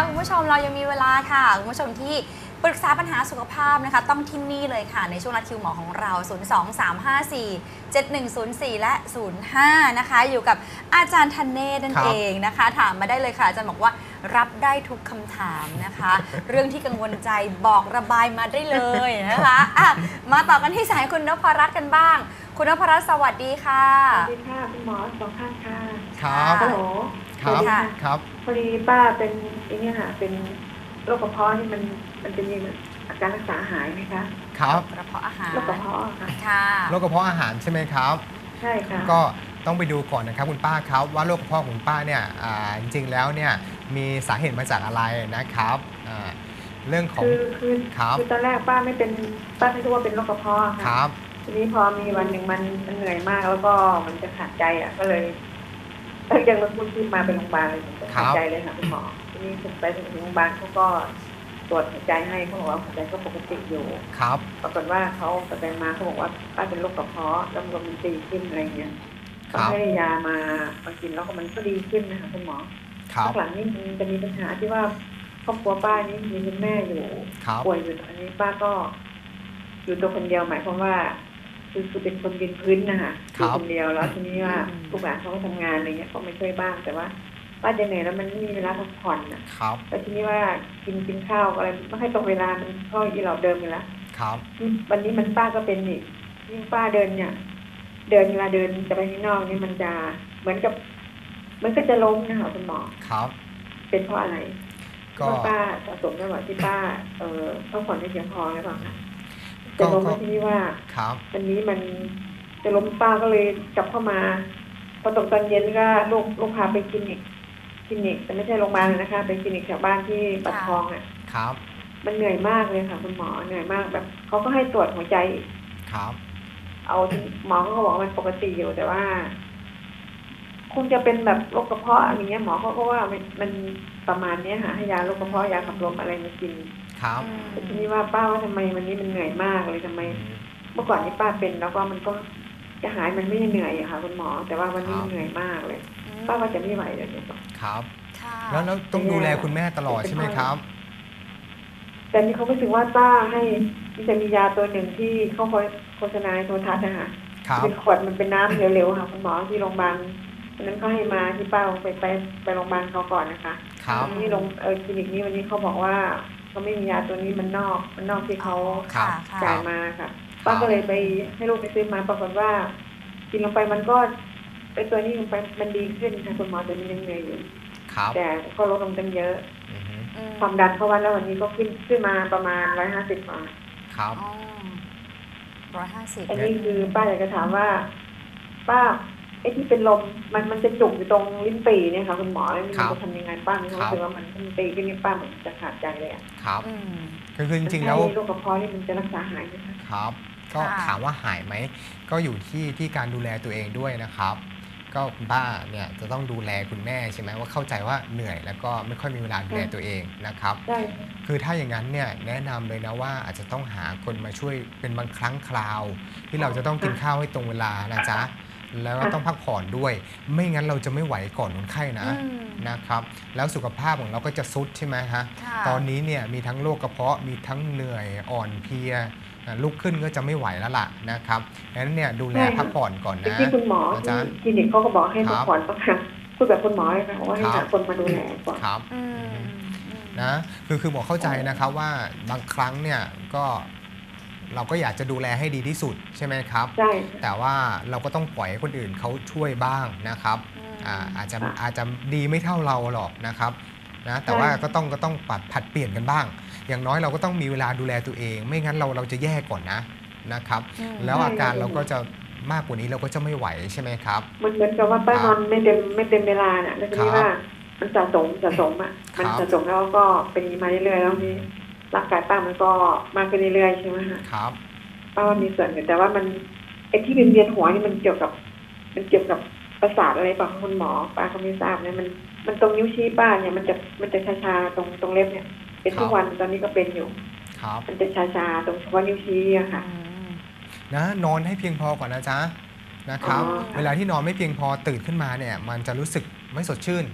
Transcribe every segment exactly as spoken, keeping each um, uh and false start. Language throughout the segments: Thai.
คุณผู้ชมเรายังมีเวลาค่ะคุณผู้ชมที่ปรึกษาปัญหาสุขภาพนะคะต้องที่นี่เลยค่ะในช่วงนัดคิวหมอของเรา ศูนย์ สอง สาม ห้า สี่ เจ็ด หนึ่ง ศูนย์ สี่ และ ศูนย์ ห้า นะคะอยู่กับอาจารย์ธเนศนั่นเองนะคะถามมาได้เลยค่ะอาจารย์บอกว่ารับได้ทุกคำถามนะคะ เรื่องที่กังวลใจบอกระบายมาได้เลยนะคะะมาต่อกันที่สายคุณนพรัตน์กันบ้างคุณนพรัตน์สวัสดีค่ะสวัสดีค่ะคุณหมอสองท่านค่ะครับฮัลโหลครับครับพอดีป้าเป็นอย่างนี้ค่ะเป็นโรคกระเพาะนี่มันมันจะมีอาการรักษาหายไหมคะครับกระเพาะอาหารโรคกระเพาะค่ะค่ะโรคกระเพาะอาหารใช่ไหมครับใช่ค่ะก็ต้องไปดูก่อนนะครับคุณป้าครับว่าโรคกระเพาะของป้าเนี่ยจริงๆแล้วเนี่ยมีสาเหตุมาจากอะไรนะครับเรื่องของคือคือคือตอนแรกป้าไม่เป็นป้าไม่รู้ว่าเป็นโรคกระเพาะค่ะทีนี้พอมีวันหนึ่งมันมันเหนื่อยมากแล้วก็มันจะขาดใจอ่ะก็เลยยังรถพุ่งขึ้นมาเป็นโรงพยาบาลเลยขาดใจเลยค่ะคุณหมอทีนี้ถึงไปถึงโรงพยาบาลเขาก็ตรวจหัวใจให้เขาบอกว่าหัวใจก็ปกติอยู่ครับปรากฏว่าเขาแสดงมาเขาบอกว่าป้าเป็นโรคกระเพาะแล้วมันตีขึ้นอะไรเงี้ยเขาให้ยามามากินแล้วก็มันก็ดีขึ้นนะคะคุณหมอครับหลังนี้มันจะมีปัญหาที่ว่าครอบครัวป้านี่มีคุณแม่อยู่ป่วยอยู่ตอนนี้ป้าก็อยู่ตัวคนเดียวหมายความว่าคือคือเป็นคนยืนพื้นนะคะอยู่คนเดียวแล้วทีนี้ว่าลูกหลานเขาก็ทำงานอะไรเงี้ยก็ไม่ช่วยบ้างแต่ว่าป้าจะเหนื่อยแล้วมันไม่มีเวลาพักผ่อนอ่ะแต่ทีนี้ว่ากินกินข้าวอะไรไม่ให้ตรงเวลามันก็อีหลอบเดิมอยู่แล้วครับวันนี้มันป้าก็เป็นอีกยิ่งป้าเดินเนี่ยเดินเวลาเดินจะไปข้างนอกนี่มันจะเหมือนกับมันก็จะล้มนะคะคุณหมอครับเป็นเพราะอะไรก็ป้าสะสมจังหวะที่ป้าเอ่อพักผ่อนไม่เพียงพอหรือเปล่าคะจะล้มที่นี่ว่าวันนี้มันจะล้มป้าก็เลยกลับเข้ามาพอตกตอนเย็นก็ลูกลูกพาไปคลินิกคลินิกแต่ไม่ใช่โรงพยาบาลนะคะไปคลินิกแถวบ้านที่ปัตทองอ่ะครับมันเหนื่อยมากเลยค่ะคุณหมอเหนื่อยมากแบบเขาก็ให้ตรวจหัวใจครับเอาหมอก็บอกมันปกติอยู่แต่ว่าคงจะเป็นแบบโรคกระเพาะอย่างเงี้ยหมอเขาก็ว่ามันมันประมาณนี้ค่ะให้ยาโรคกระเพาะยาขับลมอะไรมากินครับแต่ทีนี้ว่าป้าว่าทำไมวันนี้มันเหนื่อยมากเลยทำไมเมื่อก่อนที่ป้าเป็นแล้วก็มันก็จะหายมันไม่เหนื่อยอะค่ะคุณหมอแต่ว่าวันนี้มันเหนื่อยมากเลยป้าว่าจะไม่ไหวเลยเนี่ยครับแล้วแล้วต้องดูแลคุณแม่ตลอดใช่ไหมครับแต่นี่เขาก็ถึงว่าป้าให้มันจะมียาตัวหนึ่งที่เขาโฆษณาในโทรทัศน์นะคะเป็นขวดมันเป็นน้ำเร็วๆค่ะคุณหมอที่โรงพยาบาลวันนั้นเขาให้มาที่ป้าไปไปไปโรงพยาบาลเขาก่อนนะคะที่โรงเออคลินิกนี้วันนี้เขาบอกว่าเขาไม่มียาตัวนี้มันนอกมันนอกที่เขาจ่ายมาค่ะป้าก็เลยไปให้ลูกไปซื้อมาปรากฏว่ากินลงไปมันก็ไอตัวนี้ลงไปมันดีขึ้นค่ะคุณหมอแต่มันยังเหนื่อยอยู่แต่ก็ลดลงตั้งเยอะความดันเขาวัดแล้ววันนี้ก็ขึ้นขึ้นมาประมาณร้อยห้าสิบมาครับร้อยห้าสิบอันนี้คือป้าอยากจะถามว่าป้าไอ้ที่เป็นลมมันมันจะจุกอยู่ตรงลิ้นปี่เนี่ยค่ะคุณหมอแล้วมันจะทำยังไงป้ามีความรู้สึกว่ามันมันตีขึ้นนี่ป้าเหมือนจะขาดใจเลยอ่ะครับคือคือจริงๆแล้วโรคกระเพาะนี่มันจะรักษาหายไหมคะครับก็ถามว่าหายไหมก็อยู่ที่ที่การดูแลตัวเองด้วยนะครับก็คุณป้าเนี่ยจะต้องดูแลคุณแม่ใช่ไหมว่าเข้าใจว่าเหนื่อยแล้วก็ไม่ค่อยมีเวลาดูแลตัวเองนะครับใช่คือถ้าอย่างนั้นเนี่ยแนะนำเลยนะว่าอาจจะต้องหาคนมาช่วยเป็นบางครั้งคราวที่เราจะต้องกินข้าวให้ตรงเวลานะจ๊ะแล้วก็ต้องพักผ่อนด้วยไม่งั้นเราจะไม่ไหวก่อนคนไข้นะนะครับแล้วสุขภาพของเราก็จะทรุดใช่ไหมฮะตอนนี้เนี่ยมีทั้งโรคกระเพาะมีทั้งเหนื่อยอ่อนเพลียลุกขึ้นก็จะไม่ไหวแล้วล่ะนะครับดังนั้นเนี่ยดูแลพักผ่อนก่อนนะที่คุณหมอคลินิกเขาก็บอกให้พักผ่อนต้องค่ะพูดแบบคุณหมอเลยค่ะว่าให้หาคนมาดูแลก่อนครับนะคือคือหมอเข้าใจนะครับว่าบางครั้งเนี่ยก็เราก็อยากจะดูแลให้ดีที่สุดใช่ไหมครับใช่แต่ว่าเราก็ต้องปล่อยให้คนอื่นเขาช่วยบ้างนะครับอ่าอาจจะอาจจะดีไม่เท่าเราหรอกนะครับนะแต่ว่าก็ต้องก็ต้องปัดผัดเปลี่ยนกันบ้างอย่างน้อยเราก็ต้องมีเวลาดูแลตัวเองไม่งั้นเราเราจะแย่ก่อนนะนะครับแล้วอาการเราก็จะมากกว่านี้เราก็จะไม่ไหวใช่ไหมครับมันเหมือนกับว่าป้านอนไม่เต็มไม่เต็มเวลาน่ะแล้วทีนี้ว่ามันสะสมสะสมอ่ะมันสะสมแล้วก็เป็นมาเรื่อยๆแล้วนี่ร่างกายป้ามันก็มากขึ้นเรื่อยๆใช่ไหมคะครับป้าว่ามีส่วนอยู่แต่ว่ามันไอ้ที่เป็นเวียนหัวนี่มันเกี่ยวกับมันเกี่ยวกับประสาทอะไรป่ะคุณหมอป้าเขาไม่ทราบเนี่ยมันมันตรงนิ้วชี้ป้าเนี่ยมันจะมันจะชาๆตรงตรงเล็บเนี่ยเป็นทุกวันตอนนี้ก็เป็นอยู่มันจะชาๆตรงเฉพาะนิ้วชี้อะค่ะนะนอนให้เพียงพอก่อนนะจ๊ะนะครับเวลาที่นอนไม่เพียงพอตื่นขึ้นมาเนี่ยมันจะรู้สึกไม่สดชื่น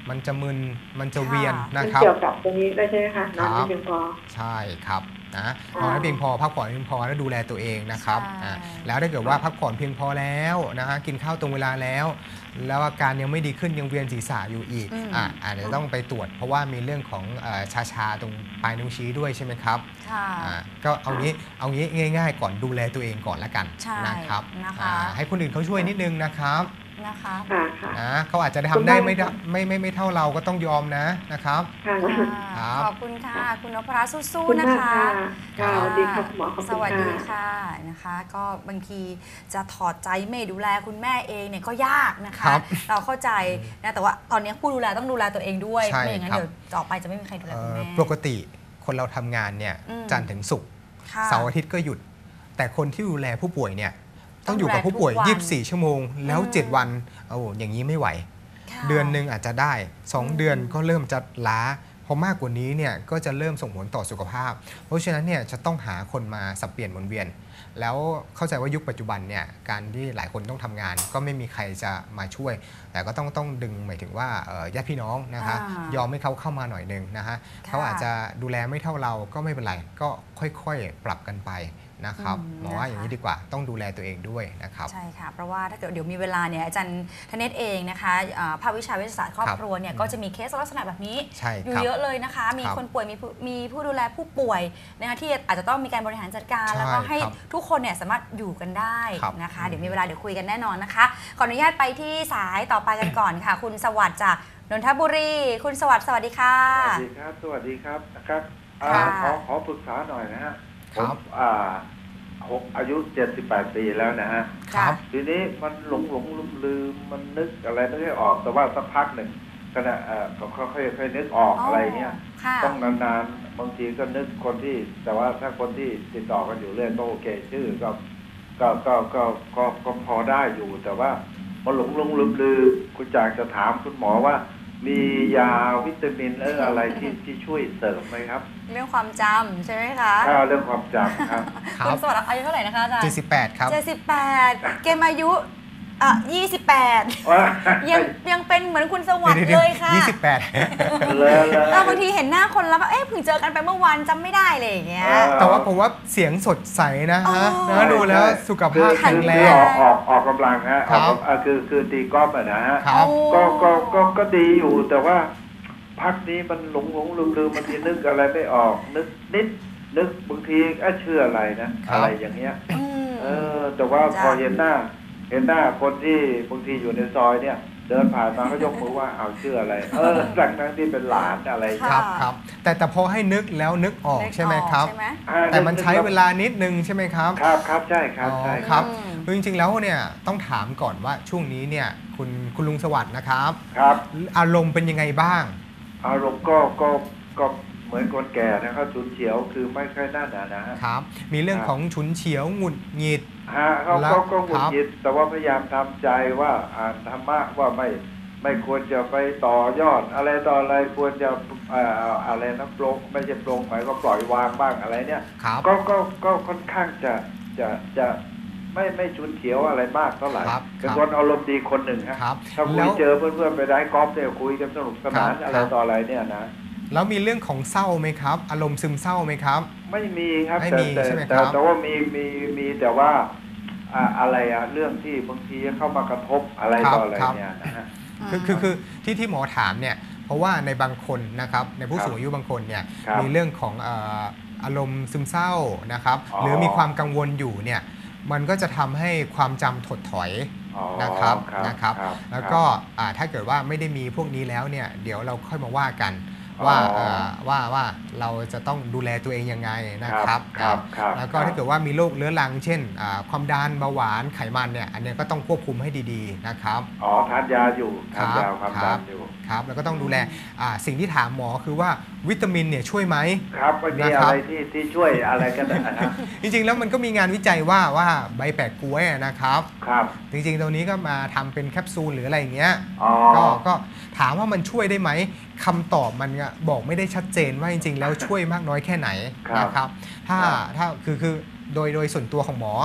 มันจะมึนมันจะค่ะเวียนมันะนครับเกี่ยวกับตรงนี้ได้ใช่ไหมคะนอนไม่เพียงพอใช่ครับนะนอนให้เพียงพอพักผ่อนให้เพียงพอแล้วดูแลตัวเองนะครับใช่อ่าแล้วถ้าเกิดว่าพักผ่อนเพียงพอแล้วนะฮะกินข้าวตรงเวลาแล้ว แล้วอาการยังไม่ดีขึ้นยังเวียนศีรษะอยู่อีกอืมอ่าอาจจะต้องไปตรวจ เพราะว่ามีเรื่องของเอ่อชาชาๆตรงปลายนิ้วชี้ด้วยใช่ไหมครับค่ะอ่าก็เอางี้เอางี้ง่าย ๆ ก่อนดูแลตัวเองก่อนละกันใช่นะครับนะคะอ่าให้คนอื่นเขาช่วยนิดนึงนะครับนะคะค่ะค่ะนะเขาอาจจะคุณทำได้แม่ไม่ได้ไม่ไม่ไม่เท่าเราก็ต้องยอมนะนะครับค่ะค่ะครับขอบคุณค่ะ คุณนพรัตน์ขอสู้บคุณๆนะมากคะค่ะค่ะสวัสดีค่ะคุณหมอขอบสคุณวัสดีค่ะค่ะนะคะ ก็บางทีจะถอดใจไม่ดูแลคุณแม่เองเนี่ยก็ยากนะคะครับเราเข้าใจนะแต่ว่าตอนนี้ผู้ดูแลต้องดูแลตัวเองด้วยใช่ไม่อย่างนั้นครับเดี๋ยวต่อไปจะไม่มีใครดูแลเอ่คุณอแม่ปกติคนเราทำงานเนี่ยอืมจันทร์ถึงศุกร์ค่ะเสาร์อาทิตย์ก็หยุด แต่คนที่ดูแลผู้ป่วยเนี่ยต้ต้ออง งดูอยู่แลกับผู้ป่วยทุกวันยี่สิบสี่ ชั่วโมง แล้วอืมเจ็ด วันโอ้อย่างนี้ไม่ไหวค่ะเดือนหนึ่งอาจจะได้สองอืมเดือนก็เริ่มจะล้าพอมากกว่านี้เนี่ยก็จะเริ่มส่งผลต่อสุขภาพ เพราะฉะนั้นเนี่ยจะต้องหาคนมาสับเปลี่ยนหมุนเวียน แล้วเข้าใจว่ายุคปัจจุบันเนี่ยการที่หลายคนต้องทำงาน ก็ไม่มีใครจะมาช่วย แต่ก็ต้องต้องดึงหมายถึงว่าเอ่อญาติพี่น้องนะคะอ่ายอมให้เขาเข้ามาหน่อยหนึงนะฮะค่ะเขาอาจจะดูแลไม่เท่าเราก็ไม่เป็นไรก็ค่อยๆปรับกันไปนะครับอืมหมอว่านะคะอย่างนี้ดีกว่าต้องดูแลตัวเองด้วยนะครับใช่ค่ะ เพราะว่าถ้าเกิดเดี๋ยวมีเวลาเนี่ยอาจารย์ธเนศเองนะคะอ่าภาควิชาวิทยาศาสตร์ครอบครับครัวเนี่ยก็จะมีเคสลักษณะแบบนี้ใช่อยู่ครับเยอะเลยนะคะ มีครับคนป่วยมีผู้มีผู้ดูแลผู้ป่วยนะคะที่อาจจะต้องมีการบริหารจัดการใช่แล้วก็ให้ครับทุกคนเนี่ยสามารถอยู่กันได้ครับนะคะอืมเดี๋ยวมีเวลาเดี๋ยวคุยกันแน่นอนนะคะ ขออนุญาตไปที่สายต่อไปกันก่อนค่ะ คุณสวัสดิ์จากนนทบุรี คุณสวัสดิ์สวัสดีค่ะสวัสดีครับ สวัสดีครับนะครับอ่าค่ะขอขอปรึกษาหน่อยนะฮะคผรัมบอ่าหกอายุเจ็ดสิบแปดปีแล้วนะฮะครับทีนี้มันหลงหลงลืมลืมมันนึกอะไรไม่ได้ออก แต่ว่าสักพักหนึ่งขณะเอ่อก็ค่อยค่อยๆนึกออกอะไรเงี้ยค่ะต้องนานๆ บางทีก็นึกคนที่ แต่ว่าถ้าคนที่ติดต่อกันอยู่เรื่อยก็โอเค ชื่อก็ก็ก็ก็ก็ก็พอได้อยู่ แต่ว่ามันหลงหลงลืมลืมคุณจากจะถามคุณหมอว่า มียาวิตามินเอออะไรที่ที่ช่วยเสริมไหมครับเรื่องความจำใช่ไหมคะถ้าเรื่องความจำครับครัคุณบสวัสดิ์อายุเท่าไหร่นะคะอาจารย์เจ็ดสิบแปดครับเจ็ดสิบแปดเกมอายุอ่ะยี่สิบแปด ยังยังเป็นเหมือนคุณสวัสดิ์เลยค่ะยี่สิบแปดเลยเลยเออบางทีเห็นหน้าคนแล้วแบบเอ๊ะเพิ่งเจอกันไปเมื่อวานจำไม่ได้เลยอย่างเงี้ยเออแต่ว่าผมว่าเสียงสดใสนะฮะอ๋อนะดูแล้วสุขภาพคือแข็งแรคือง ออกออกออกกำลังฮะครับออกกำอ่าคือคือตีกอล์ฟอะนะฮะครับก็ก็ก็ก็ดีอยู่แต่ว่าพักนี้มันหลงหลงลืมลืมบางทีนึกอะไรไม่ออก นึกนิดนึกบางทีเอ้ชื่ออะไรนะครับ อะไรอย่างเงี้ยอืมเออ แต่ว่าจ้ะพอเห็นหน้า เห็นหน้าคนที่บางทีอยู่ในซอยเนี่ย เดินผ่านมาก็ยกมือว่าเอาชื่ออะไร เออหลังนั้นที่เป็นหลานอะไรอย่างคเงี้ยรับครับแต่แต่พอให้นึกแล้วนึกออกนึกใช่ไหมครับใช่ไหมอ่าแต่มันใช้เวลานิดนึงใช่ไหมครับครับครับใช่ครับใช่อ๋อคครับ รับอืมคือจริงๆแล้วเนี่ยต้องถามก่อนว่าช่วงนี้เนี่ยคุณคุณลุงสวัสดิ์นะครับครับอารมณ์เป็นยังไงบ้างอารมณ์ก็ก็ก็เหมือนคนแก่นะครับฉุนเฉียวคือไม่ค่อยน่าหนานะฮะครับ มีเรื่องของฉุนเฉียวหงุดหงิดฮะเขาแล้วก็ก็หงุคดรับหงิดแต่ว่าพยายามทำใจว่าอ่านธรรมะว่าไม่ไม่ควรจะไปต่อยอด อะไรต่ออะไรควรจะเอ่ออะไรนะปลงไม่ใช่ปลงหมายก็ปล่อยวางบ้างอะไรเนี่ยครับก็ก็ก็ค่อนข้างจะจะจะไม่ไม่ฉุนเฉียวอะไรมากเท่าไหร่ครับเป็นครับคนอารมณ์ดีคนหนึ่งฮะครับถ้าคุแล้ยว เจอเพื่อนๆไปได้กอล์ฟเนี่ยคุยกันสนุกสนานครับอะไรครับต่ออะไรเนี่ยนะแล้วมีเรื่องของเศร้าไหมครับ อารมณ์ซึมเศร้าไหมครับไม่มีครับไม่แต่มีแต่ใช่ไหมแต่ครับแต่ว่ามีมีมีแต่ว่าอ่าอะไรอะเรื่องที่บางทีเข้ามากระทบอะไรครับต่ออะไรครับเนี่ยนะฮะคือคือคือที่ที่หมอถามเนี่ยเพราะว่าในบางคนนะครับในผู้ครับสูงอายุบางคนเนี่ยครับมีเรื่องของเอ่ออารมณ์ซึมเศร้านะครับอ๋อหรือมีความกังวลอยู่เนี่ยมันก็จะทำให้ความจำถดถอยอ๋อนะครับครับนะครับครับแล้วก็อ่าถ้าเกิดว่าไม่ได้มีพวกนี้แล้วเนี่ยเดี๋ยวเราค่อยมาว่ากันว่าอ๋อเอ่อว่าว่าเราจะต้องดูแลตัวเองยังไงนะครับครับครับแล้วก็ถ้าเกิดว่ามีโรคเรื้อรังเช่นอ่าความดันเบาหวานไขมันเนี่ยอันเนี้ยก็ต้องควบคุมให้ดีๆนะครับอ๋อทานยาอยู่ทานยาครับความดันอยู่ครับแล้วก็ต้องดูแลอ่าสิ่งที่ถามหมอคือว่าวิตามินเนี่ยช่วยไหมครับไม่มีนะครัอะบไรที่ที่ช่วยอะไรกันนะฮะจริงๆแล้วมันก็มีงานวิจัยว่าว่าใบแปะกล้วยอะนะครับครับจริงๆตรงนี้ก็มาทำเป็นแคปซูลหรืออะไรอย่างเงี้ยอ๋อก็ก็ถามว่ามันช่วยได้ไหมคำตอบมันก็บอกไม่ได้ชัดเจนว่าจริงๆแล้วช่วยมากน้อยแค่ไหนครับนะครับถ้าครับถ้าคือคือโดยโดยส่วนตัวของหมอ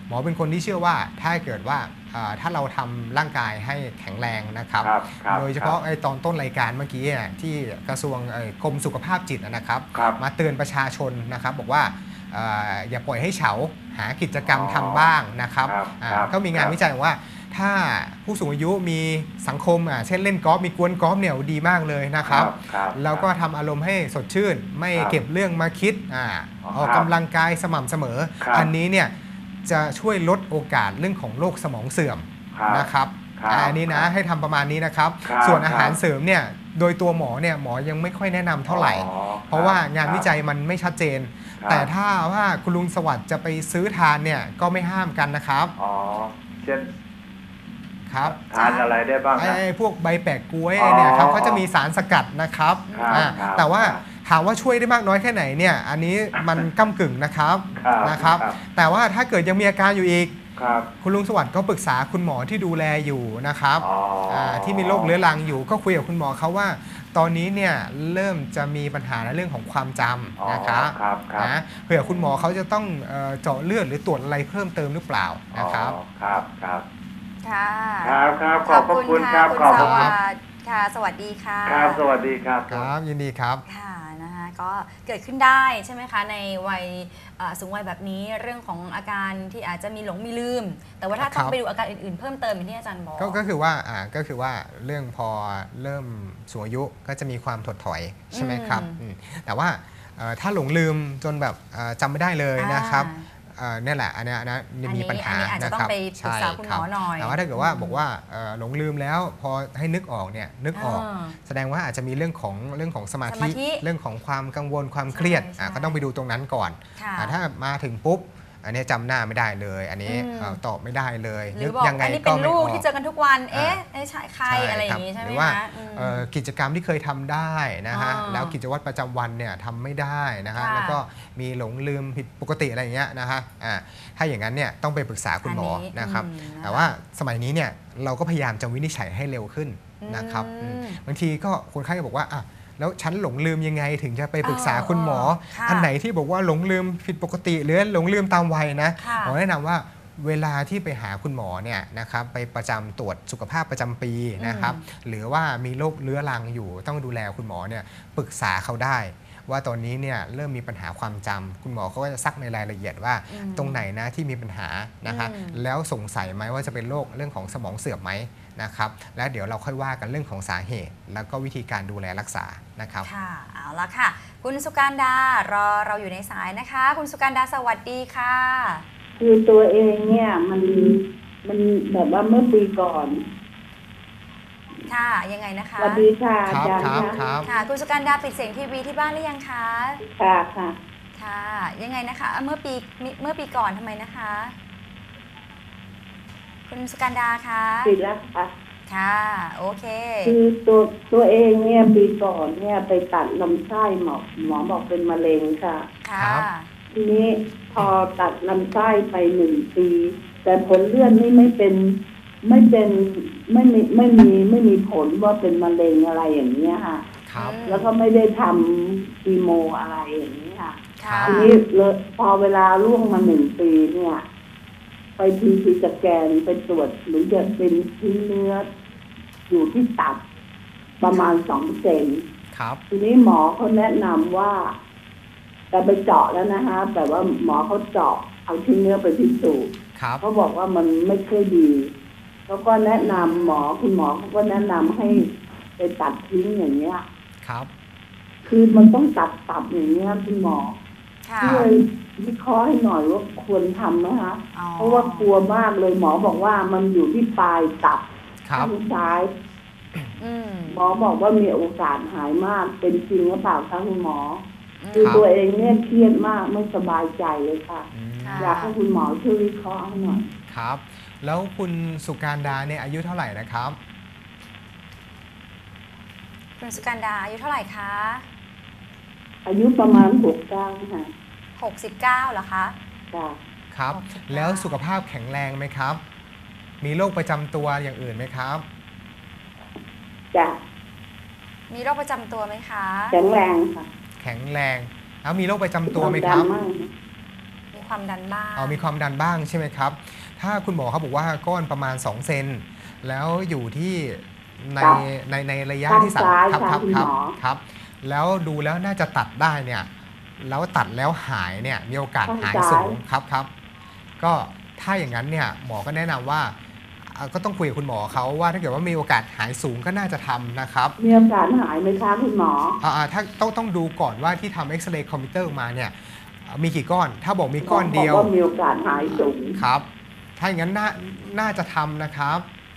หมอเป็นคนที่เชื่อว่าถ้าเกิดว่าถ้าเราทำร่างกายให้แข็งแรงนะครับโดยเฉพาะไอ้ตอนต้นรายการเมื่อกี้ที่กระทรวงกรมสุขภาพจิตนะครับมาเตือนประชาชนนะครับบอกว่าอย่าปล่อยให้เฉาหากิจกรรมทำบ้างนะครับก็มีงานวิจัยว่าถ้าผู้สูงอายุมีสังคมเช่นเล่นกอล์ฟมีกวนกอล์ฟเนี่ยดีมากเลยนะครับแล้วก็ทำอารมณ์ให้สดชื่นไม่เก็บเรื่องมาคิดออกกำลังกายสม่ำเสมออันนี้เนี่ยจะช่วยลดโอกาสเรื่องของโรคสมองเสื่อมนะครับอันนี้นะให้ทำประมาณนี้นะครับส่วนอาหารเสริมเนี่ยโดยตัวหมอเนี่ยหมอยังไม่ค่อยแนะนำเท่าไหร่เพราะว่างานวิจัยมันไม่ชัดเจนแต่ถ้าว่าคุณลุงสวัสดิ์จะไปซื้อทานเนี่ยก็ไม่ห้ามกันนะครับอ๋อเช่นครับทานอะไรได้บ้างไอ้พวกใบแปะกล้วยเนี่ยครับเขาจะมีสารสกัดนะครับแต่ว่าถามว่าช่วยได้มากน้อยแค่ไหนเนี่ยอันนี้มันก้ำกึ่งนะครับนะครับแต่ว่าถ้าเกิดยังมีอาการอยู่อีกคุณลุงสวัสดิ์ก็ปรึกษาคุณหมอที่ดูแลอยู่นะครับที่มีโรคเรื้อรังอยู่ก็คุยกับคุณหมอเขาว่าตอนนี้เนี่ยเริ่มจะมีปัญหาในเรื่องของความจำนะครับนะเผื่อคุณหมอเขาจะต้องเจาะเลือดหรือตรวจอะไรเพิ่มเติมหรือเปล่านะครับครับครับค่ะครับครับขอบคุณครับขอบคุณค่ะสวัสดีค่ะครับสวัสดีครับครับยินดีครับค่ะนะคะก็เกิดขึ้นได้ใช่ไหมคะในวัยสูงวัยแบบนี้เรื่องของอาการที่อาจจะมีหลงมีลืมแต่ว่าถ้าต้องไปดูอาการอื่นๆเพิ่มเติมอย่างที่อาจารย์บอกก็คือว่าอ่าก็คือว่าเรื่องพอเริ่มสูงอายุก็จะมีความถดถอยใช่ไหมครับแต่ว่าถ้าหลงลืมจนแบบจำไม่ได้เลยนะครับนี่แหละอันนี้นะมีปัญหานะครับใช่ครับแต่ว่าถ้าเกิดว่าบอกว่าหลงลืมแล้วพอให้นึกออกเนี่ยนึกออกแสดงว่าอาจจะมีเรื่องของเรื่องของสมาธิเรื่องของความกังวลความเครียดก็ต้องไปดูตรงนั้นก่อนถ้ามาถึงปุ๊บอันนี้จำหน้าไม่ได้เลยอันนี้ตอบไม่ได้เลยนึกยังไงก็ไม่ออกที่เจอกันทุกวันเอ๊ะใช่ใครอะไรอย่างนี้ใช่ไหมหรือว่ากิจกรรมที่เคยทำได้นะฮะแล้วกิจวัตรประจำวันเนี่ยทำไม่ได้นะฮะแล้วก็มีหลงลืมผิดปกติอะไรอย่างเงี้ยนะฮะถ้าอย่างนั้นเนี่ยต้องไปปรึกษาคุณหมอนะครับแต่ว่าสมัยนี้เนี่ยเราก็พยายามจะวินิจฉัยให้เร็วขึ้นนะครับบางทีก็คนไข้ก็บอกว่าแล้วฉันหลงลืมยังไงถึงจะไปปรึกษาคุณหมออันไหนที่บอกว่าหลงลืมผิดปกติหรือหลงลืมตามวัยนะหมอแนะนำว่าเวลาที่ไปหาคุณหมอเนี่ยนะครับไปประจำตรวจสุขภาพประจำปีนะครับหรือว่ามีโรคเรื้อรังอยู่ต้องดูแลคุณหมอเนี่ยปรึกษาเขาได้ว่าตอนนี้เนี่ยเริ่มมีปัญหาความจำคุณหมอเขาก็จะซักในรายละเอียดว่าตรงไหนนะที่มีปัญหานะคะแล้วสงสัยไหมว่าจะเป็นโรคเรื่องของสมองเสื่อมไหมนะครับแล้วเดี๋ยวเราค่อยว่ากันเรื่องของสาเหตุแล้วก็วิธีการดูแลรักษานะครับค่ะเอาละค่ะคุณสุการดารอเราอยู่ในสายนะคะคุณสุการดาสวัสดีค่ะคือตัวเองเนี่ยมันมันแบบว่าเมื่อปีก่อนค่ะยังไงนะคะสวัสดีค่ะอาจารย์ค่ะค่ะคุณสุการดาปิดเสียงทีวีที่บ้านหรือยังคะค่ะค่ะค่ะยังไงนะคะเมื่อปีเมื่อปีก่อนทำไมนะคะคุณสุการดาคะปิดแล้วค่ะค่ะโอเคคือตัวตัวเองเนี่ยปีก่อนเนี่ยไปตัดลำไส้หมอหมอบอกเป็นมะเร็งค่ะค่ะทีนี้พอตัดลำไส้ไปหนึ่งปีแต่ผลเลือดนี่ไม่เป็นไม่เป็นไม่มีไม่มีไม่มีผลว่าเป็นมะเร็งอะไรอย่างนี้ค่ะแล้วก็ไม่ได้ทำคีโมอะไรอย่างนี้ค่ะทีนี้เลยพอเวลาล่วงมาหนึ่งปีเนี่ยไปทีทีสแกนไปตรวจหรือจะเป็นชิ้นเนื้ออยู่ที่ตับประมาณสองเซนทีนี้หมอเขาแนะนำว่าแต่ไปเจาะแล้วนะคะแต่ว่าหมอเขาเจาะเอาชิ้นเนื้อไปพิสูจน์เขาบอกว่ามันไม่ค่อยดีเขาก็แนะนำหมอคุณหมอเขาก็แนะนำให้ไปตัดทิ้งอย่างเงี้ยครับคือมันต้องตัดตับอย่างเงี้ยคุณหมอช่วยวิเคราะห์ให้หน่อยว่าควรทำไหมคะเพราะว่ากลัวมากเลยหมอบอกว่ามันอยู่ที่ปลายตับข้างซ้ายหมอบอกว่ามีโอกาสหายมากเป็นจริงหรือเปล่าคะคุณหมอคือตัวเองเนี่ยเครียดมากไม่สบายใจเลยค่ะอยากให้คุณหมอช่วยวิเคราะห์ให้หน่อยครับแล้วคุณสุการดาเนี่ยอายุเท่าไหร่นะครับคุณสุการดาอายุเท่าไหร่คะอายุประมาณหกเก้าค่ะหกสิบเก้าเหรอคะจ้ะครับแล้วสุขภาพแข็งแรงไหมครับมีโรคประจำตัวอย่างอื่นไหมครับจ้ะมีโรคประจำตัวไหมคะแข็งแรงค่ะแข็งแรงแล้วมีโรคประจำตัวไหมครับมีความดันบ้างเอามีความดันบ้างใช่ไหมครับถ้าคุณหมอเขาบอกว่าก้อนประมาณสองเซนแล้วอยู่ที่ในในในระยะที่สามครับครับครับครับแล้วดูแล้วน่าจะตัดได้เนี่ยแล้วตัดแล้วหายเนี่ยมีโอกาสหายสูงครับครับก็ถ้าอย่างนั้นเนี่ยหมอก็แนะนำว่าก็ต้องคุยกับคุณหมอเขาว่าถ้าเกิดว่ามีโอกาสหายสูงก็น่าจะทำนะครับมีโอกาสหายไหมคะคุณหมออ่าถ้าต้องต้องดูก่อนว่าที่ทำเอ็กซเรย์คอมพิวเตอร์ออกมาเนี่ยมีกี่ก้อนถ้าบอกมีก้อนเดียวก็มีโอกาสหายสูงครับถ้าอย่างนั้นน่าน่าจะทำนะครับ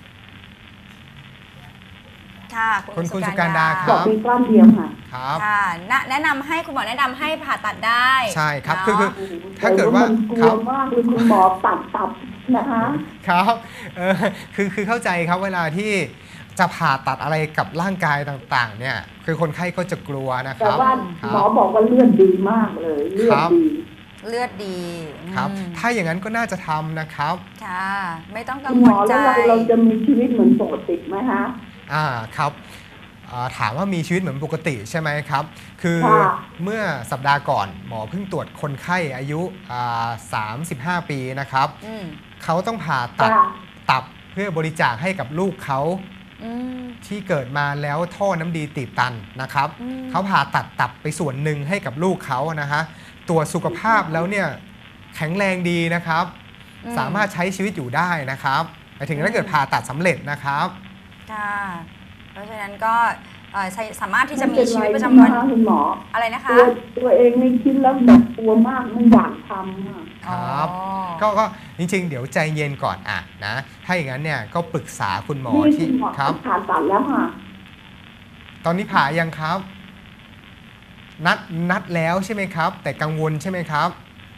ค่ะคุณคุณสุการดาครับมีก้อนเดียวค่ะครับค่ะแนะนำให้คุณหมอแนะนำให้ผ่าตัดได้ใช่ครับคือคือถ้าเกิดว่ากลัวมากเลยคุณหมอตัดตับนะคะครับเออคือคือเข้าใจครับเวลาที่จะผ่าตัดอะไรกับร่างกายต่างๆเนี่ยคือคนไข้ก็จะกลัวนะครับแต่ว่าหมอบอกว่าเลือดดีมากเลยเลือดดีเลือดดีครับถ้าอย่างนั้นก็น่าจะทำนะครับค่ะไม่ต้องกังวลใจแล้วเราจะมีชีวิตเหมือนปกติไหมคะอ่าครับถามว่ามีชีวิตเหมือนปกติใช่ไหมครับคือเมื่อสัปดาห์ก่อนหมอเพิ่งตรวจคนไข้อายุสามสิบห้าปีนะครับเขาต้องผ่าตัดตับเพื่อบริจาคให้กับลูกเขาที่เกิดมาแล้วท่อน้ำดีตีบตันนะครับเขาผ่าตัดตับไปส่วนหนึ่งให้กับลูกเขานะฮะตรวจสุขภาพแล้วเนี่ยแข็งแรงดีนะครับสามารถใช้ชีวิตอยู่ได้นะครับไปถึงถ้าเกิดผ่าตัดสำเร็จนะครับค่ะเพราะฉะนั้นก็สามารถที่จะมีชีวิตประจำวันคุณหมออะไรนะคะตัวตัวเองไม่คิดแล้วแบบกลัวมากไม่อยากทำครับก็ก็จริงๆเดี๋ยวใจเย็นก่อนอ่ะนะถ้าอย่างนั้นเนี่ยก็ปรึกษาคุณหมอที่ครับผ่าตัดแล้วค่ะตอนนี้ผ่ายังครับนัดนัดแล้วใช่ไหมครับแต่กังวลใช่ไหมครับ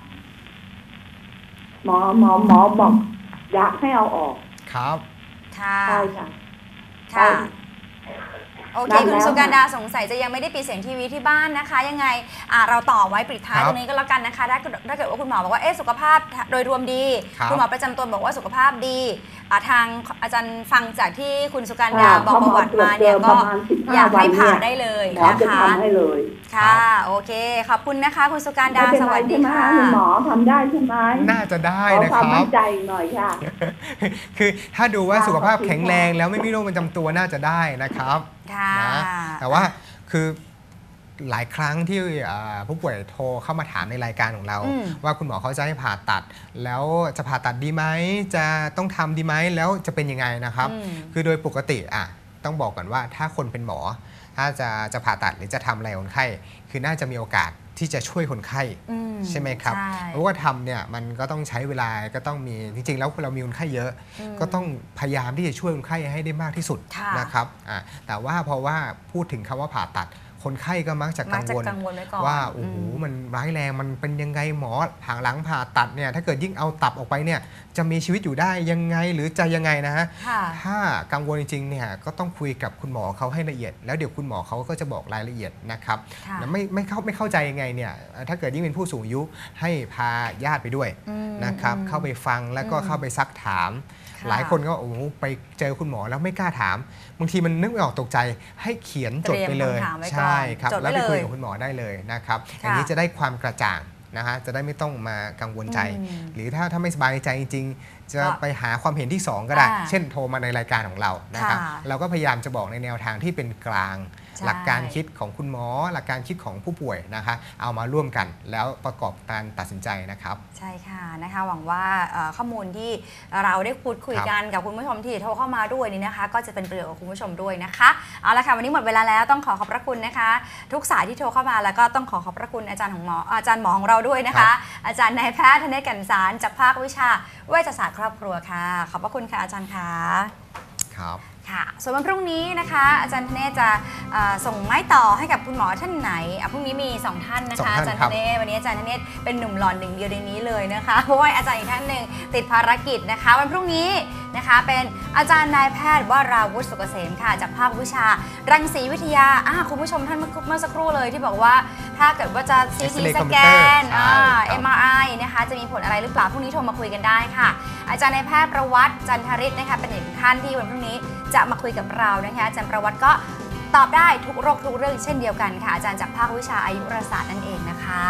หมอหมอหมอบอกอยากให้เอาออกครับค่ะใช่ค่ะค่ะโอเคคุณสุการดาสงสัยจะยังไม่ได้ปิดเสียงทีวีที่บ้านนะคะยังไงเราต่อไว้ปิดท้ายตรงนี้ก็แล้วกันนะคะถ้าถ้าเกิดว่าคุณหมอบอกว่าเอ๊ะสุขภาพโดยรวมดีคุณหมอประจำตัวบอกว่าสุขภาพดีทางอาจารย์ฟังจากที่คุณสุการดาบอกประวัติมาเนี่ยก็อยากให้ผ่าได้เลยนะคะค่ะโอเคขอบคุณนะคะคุณสุการดาสวัสดีค่ะคุณหมอทำได้ใช่ไหมน่าจะได้นะครับขอความมั่นใจหน่อยค่ะคือถ้าดูว่าสุขภาพแข็งแรงแล้วไม่มีโรคประจำตัวน่าจะได้นะครับนะแต่ว่าคือหลายครั้งที่ผู้ป่วยโทรเข้ามาถามในรายการของเราว่าคุณหมอเขาจะให้ผ่าตัดแล้วจะผ่าตัดดีไหมจะต้องทำดีไหมแล้วจะเป็นยังไงนะครับคือโดยปกติอ่ะต้องบอกก่อนว่าถ้าคนเป็นหมอถ้าจะจะผ่าตัดหรือจะทำอะไรคนไข้คือน่าจะมีโอกาสที่จะช่วยคนไข้ใช่ไหมครับเพราะว่าทำเนี่ยมันก็ต้องใช้เวลาก็ต้องมีจริงๆแล้วเรามีคนไข้เยอะก็ต้องพยายามที่จะช่วยคนไข้ให้ได้มากที่สุดนะครับแต่ว่าเพราะว่าพูดถึงคำว่าผ่าตัดคนไข้ก็มักจะกังวลว่าโอ้โหมันร้ายแรงมันเป็นยังไงหมอผ่าหลังผ่าตัดเนี่ยถ้าเกิดยิ่งเอาตับออกไปเนี่ยจะมีชีวิตอยู่ได้ยังไงหรือจะยังไงนะฮะถ้ากังวลจริงๆเนี่ยก็ต้องคุยกับคุณหมอเขาให้ละเอียดแล้วเดี๋ยวคุณหมอเขาก็จะบอกรายละเอียดนะครับไม่ไม่เข้าไม่เข้าใจยังไงเนี่ยถ้าเกิดยิ่งเป็นผู้สูงอายุให้พาญาติไปด้วยนะครับเข้าไปฟังแล้วก็เข้าไปซักถามหลายคนก็โอ้ไปเจอคุณหมอแล้วไม่กล้าถามบางทีมันนึกไม่ออกตกใจให้เขียนจดไปเลยใช่ครับแล้วไปคุยกับคุณหมอได้เลยนะครับอย่างนี้จะได้ความกระจ่างนะฮะจะได้ไม่ต้องมากังวลใจหรือถ้าถ้าไม่สบายใจจริงๆจะไปหาความเห็นที่สองก็ได้เช่นโทรมาในรายการของเรานะครับเราก็พยายามจะบอกในแนวทางที่เป็นกลางหลักการคิดของคุณหมอหลักการคิดของผู้ป่วยนะคะเอามาร่วมกันแล้วประกอบการตัดสินใจนะครับใช่ค่ะนะคะหวังว่าข้อมูลที่เราได้พูดคุยกันกับคุณผู้ชมที่โทรเข้ามาด้วยนี่นะคะก็จะเป็นประโยชน์กับคุณผู้ชมด้วยนะคะเอาละค่ะวันนี้หมดเวลาแล้วต้องขอขอบพระคุณนะคะทุกสายที่โทรเข้ามาแล้วก็ต้องขอขอบพระคุณอาจารย์ของหมออาจารย์หมอของเราด้วยนะคะอาจารย์นายแพทย์ธเนศ แก่นสารจากภาควิชาเวชศาสตร์ครอบครัวค่ะขอบพระคุณค่ะอาจารย์ค่ะครับค่ะส่วนวันพรุ่งนี้นะคะอาจารย์ธเนศจะส่งไม้ต่อให้กับคุณหมอท่านไหนพรุ่งนี้มีสองท่านนะคะอาจารย์ธเนศวันนี้อาจารย์ธเนศเป็นหนุ่มหล่อหนึ่งเดียวในนี้เลยนะคะเพราะว่าอาจารย์อีกท่านหนึ่งติดภารกิจนะคะวันพรุ่งนี้นะคะเป็นอาจารย์นายแพทย์วราวุฒิสุกเกษมค่ะจากภาควิชารังสีวิทยาคุณผู้ชมท่านเมื่อสักครู่เลยที่บอกว่าถ้าเกิดว่าจะ ซี ที สแกน เอ็ม อาร์ ไอ นะคะจะมีผลอะไรหรือเปล่าพรุ่งนี้โทรมาคุยกันได้ค่ะอาจารย์นายแพทย์ประวัติจันทริศนะคะเป็นอีกท่านที่วันพรุ่งนี้จะมาคุยกับเรานะคะอาจารย์ประวัติก็ตอบได้ทุกโรคทุกเรื่องเช่นเดียวกันค่ะอาจารย์จากภาควิชาอายุรศาสตร์นั่นเองนะคะ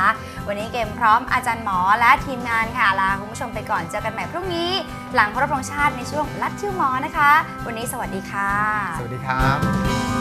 วันนี้เกมพร้อมอาจารย์หมอและทีมงานค่ะลาคุณผู้ชมไปก่อนเจอกันใหม่พรุ่งนี้หลังเคารพธงชาติในช่วงลัดคิวหมอนะคะวันนี้สวัสดีค่ะสวัสดีครับ